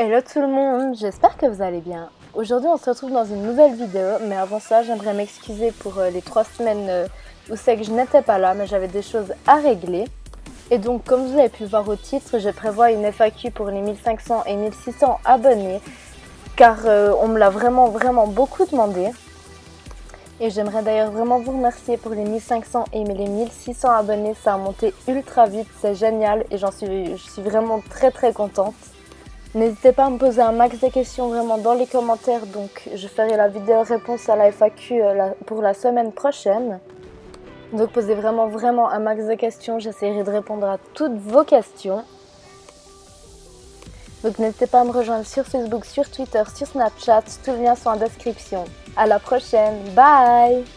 Hello tout le monde, j'espère que vous allez bien. Aujourd'hui on se retrouve dans une nouvelle vidéo, mais avant ça j'aimerais m'excuser pour les 3 semaines où c'est que je n'étais pas là, mais j'avais des choses à régler. Et donc comme vous avez pu voir au titre, je prévois une FAQ pour les 1500 et 1600 abonnés, car on me l'a vraiment beaucoup demandé. Et j'aimerais d'ailleurs vraiment vous remercier pour les 1500 et les 1600 abonnés, ça a monté ultra vite, c'est génial et je suis vraiment très contente. N'hésitez pas à me poser un max de questions vraiment dans les commentaires, donc je ferai la vidéo réponse à la FAQ pour la semaine prochaine. Donc posez vraiment un max de questions, j'essaierai de répondre à toutes vos questions. Donc n'hésitez pas à me rejoindre sur Facebook, sur Twitter, sur Snapchat, tous les liens sont en description. À la prochaine, bye!